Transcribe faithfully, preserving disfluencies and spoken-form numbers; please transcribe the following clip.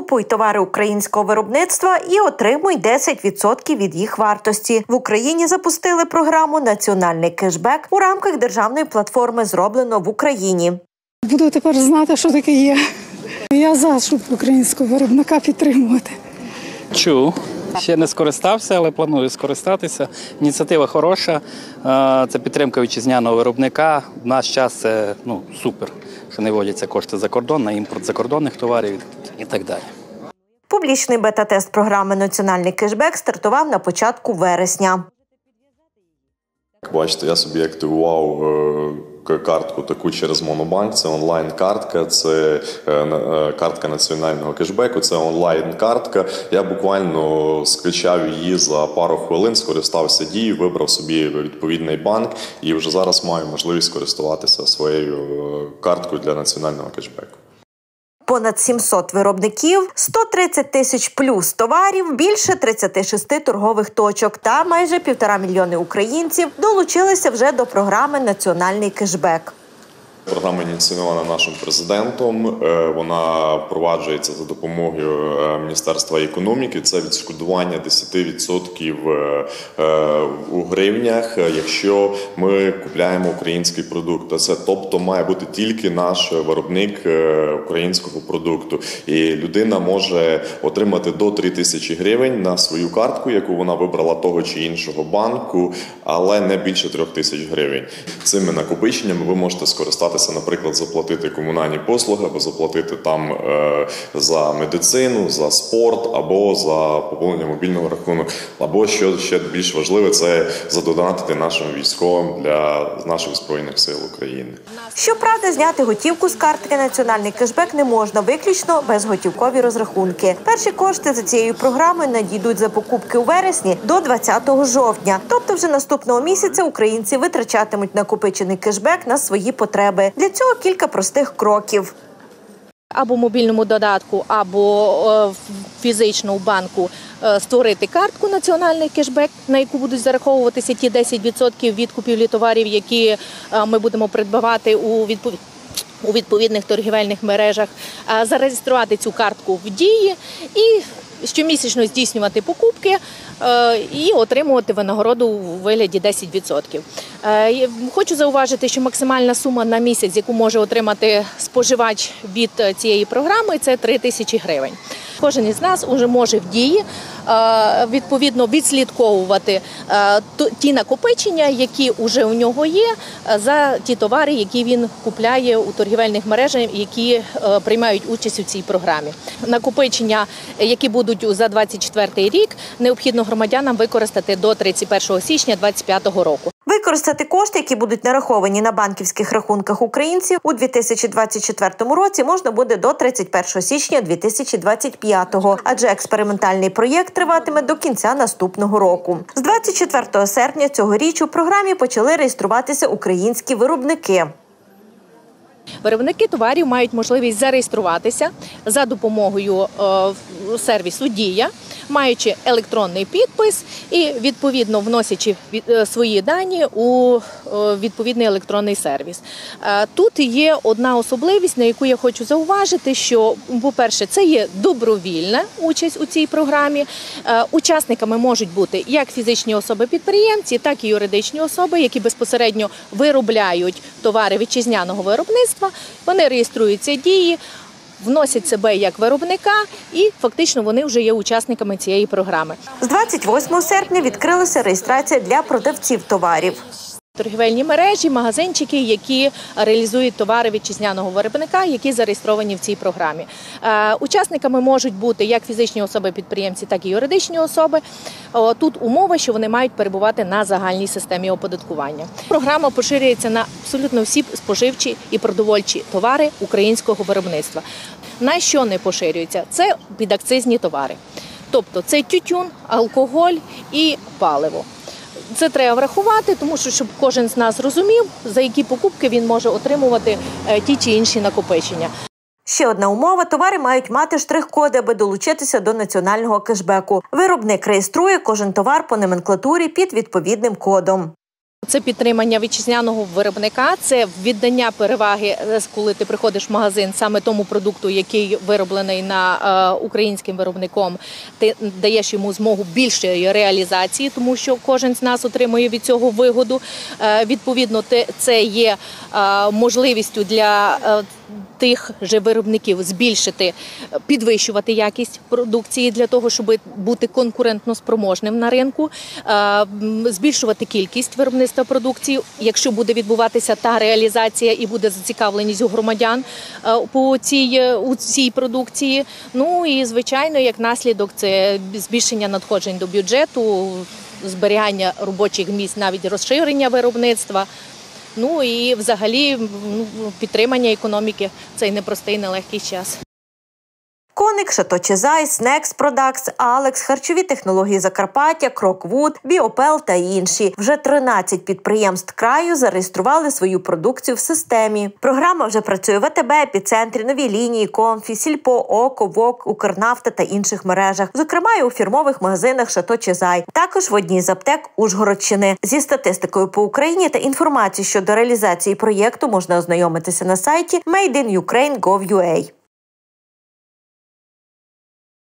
Купуй товари українського виробництва і отримуй десять відсотків від їх вартості. В Україні запустили програму «Національний кешбек» у рамках державної платформи «Зроблено в Україні». Буду тепер знати, що таке є. Я за, щоб українського виробника підтримувати. Чув. Ще не скористався, але планую скористатися. Ініціатива хороша, це підтримка вітчизняного виробника. В наш час це ну, супер, що не вводяться кошти за кордон, на імпорт закордонних товарів і так далі. Публічний бета-тест програми «Національний кешбек» стартував на початку вересня. Бачите, я собі активував картку таку через Монобанк, це онлайн-картка, це картка національного кешбеку, це онлайн-картка. Я буквально скачав її за пару хвилин, скористався дією, вибрав собі відповідний банк і вже зараз маю можливість користуватися своєю карткою для національного кешбеку. Понад сімсот виробників, сто тридцять тисяч плюс товарів, більше тридцяти шести торгових точок та майже півтора мільйони українців долучилися вже до програми «Національний кешбек». Програма ініційована нашим президентом, вона впроваджується за допомогою Міністерства економіки. Це відшкодування десять відсотків у гривнях, якщо ми купляємо український продукт. Це, тобто має бути тільки наш виробник українського продукту. І людина може отримати до трьох тисяч гривень на свою картку, яку вона вибрала того чи іншого банку, але не більше трьох тисяч гривень. Цими накопиченнями ви можете скористатися, наприклад, заплатити комунальні послуги, або заплатити там е, за медицину, за спорт, або за поповнення мобільного рахунку, або, що ще більш важливе, це задонатити нашим військовим для наших Збройних сил України. Щоправда, зняти готівку з картки «Національний кешбек» не можна, виключно безготівкові розрахунки. Перші кошти за цією програмою надійдуть за покупки у вересні до двадцятого жовтня. Тобто вже наступного місяця українці витрачатимуть накопичений кешбек на свої потреби. Для цього кілька простих кроків. Або в мобільному додатку, або фізично у банку створити картку «Національний кешбек», на яку будуть зараховуватися ті десять відсотків від купівлі товарів, які ми будемо придбавати у відповідь. у відповідних торгівельних мережах, зареєструвати цю картку в дії і щомісячно здійснювати покупки і отримувати винагороду у вигляді десять відсотків. Хочу зауважити, що максимальна сума на місяць, яку може отримати споживач від цієї програми, це три тисячі гривень. Кожен із нас вже може в дії відповідно відслідковувати ті накопичення, які вже у нього є, за ті товари, які він купляє у торгівельних мережах, які приймають участь у цій програмі. Накопичення, які будуть за двадцять четвертий рік, необхідно громадянам використати до тридцять першого січня двадцять п'ятого року. Використати кошти, які будуть нараховані на банківських рахунках українців у дві тисячі двадцять четвертому році, можна буде до тридцять першого січня дві тисячі двадцять п'ятого, адже експериментальний проєкт триватиме до кінця наступного року. З двадцять четвертого серпня цьогоріч у програмі почали реєструватися українські виробники. Виробники товарів мають можливість зареєструватися за допомогою сервісу «Дія», маючи електронний підпис і, відповідно, вносячи свої дані у відповідний електронний сервіс. Тут є одна особливість, на яку я хочу зауважити, що, по-перше, це є добровільна участь у цій програмі. Учасниками можуть бути як фізичні особи-підприємці, так і юридичні особи, які безпосередньо виробляють товари вітчизняного виробництва. Вони реєструються «Дії», вносять себе як виробника і фактично вони вже є учасниками цієї програми. З двадцять восьмого серпня відкрилася реєстрація для продавців товарів. Торгівельні мережі, магазинчики, які реалізують товари вітчизняного виробника, які зареєстровані в цій програмі. Учасниками можуть бути як фізичні особи-підприємці, так і юридичні особи. Тут умова, що вони мають перебувати на загальній системі оподаткування. Програма поширюється на абсолютно всі споживчі і продовольчі товари українського виробництва. На що не поширюється? Це підакцизні товари. Тобто це тютюн, алкоголь і паливо. Це треба врахувати, тому що, щоб кожен з нас розумів, за які покупки він може отримувати ті чи інші накопичення. Ще одна умова – товари мають мати штрих-коди, аби долучитися до національного кешбеку. Виробник реєструє кожен товар по номенклатурі під відповідним кодом. Це підтримання вітчизняного виробника, це віддання переваги, коли ти приходиш в магазин, саме тому продукту, який вироблений на е, українським виробником, ти даєш йому змогу більшої реалізації, тому що кожен з нас отримує від цього вигоду. Е, відповідно, це є е, можливістю для е, тих же виробників збільшити, підвищувати якість продукції для того, щоб бути конкурентно спроможним на ринку, збільшувати кількість виробництва продукції, якщо буде відбуватися та реалізація і буде зацікавленість у громадян по цій, у цій продукції. Ну і, звичайно, як наслідок, це збільшення надходжень до бюджету, зберігання робочих місць, навіть розширення виробництва. Ну і взагалі підтримання економіки в цей непростий, нелегкий час. Коник, Шато Чезайс, Next Products, Алекс, харчові технології Закарпаття, Кроквуд, Біопел та інші. Вже тринадцять підприємств краю зареєстрували свою продукцію в системі. Програма вже працює в АТБ, Епіцентрі, Новій лінії, Комфі, Сільпо, Око, Вок, Укрнафта та інших мережах. Зокрема, і у фірмових магазинах Шато Чезай. Також в одній з аптек Ужгородщини. Зі статистикою по Україні та інформацією щодо реалізації проєкту можна ознайомитися на сайті мейд ін юкрейн крапка гов крапка ю а.